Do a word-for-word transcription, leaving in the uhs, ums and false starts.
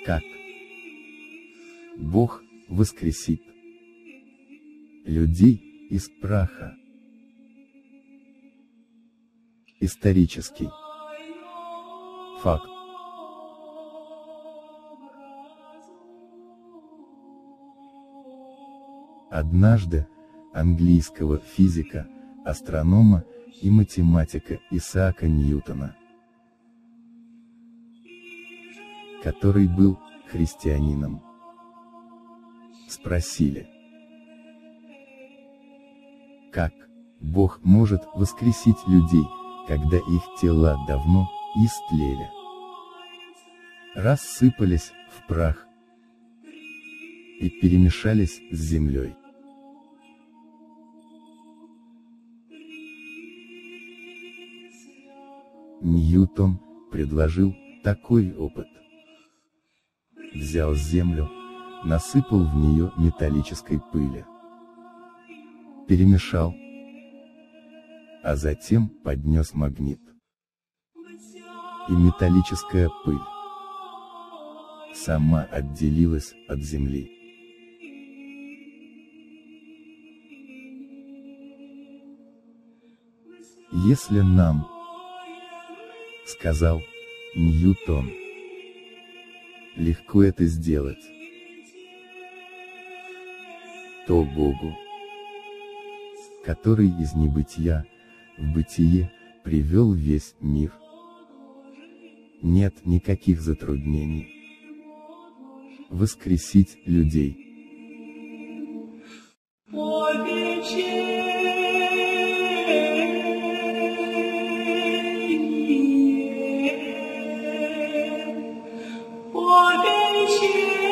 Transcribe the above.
Как Бог воскресит людей из праха. Исторический факт. Однажды английского физика, астронома и математика Исаака Ньютона, который был христианином, спросили, как Бог может воскресить людей, когда их тела давно истлели, рассыпались в прах и перемешались с землей. Ньютон предложил такой опыт. Взял землю, насыпал в нее металлической пыли, перемешал, а затем поднес магнит. И металлическая пыль сама отделилась от земли. Если нам, сказал Ньютон, легко это сделать, то Богу, который из небытия в бытие привел весь мир, нет никаких затруднений воскресить людей. О,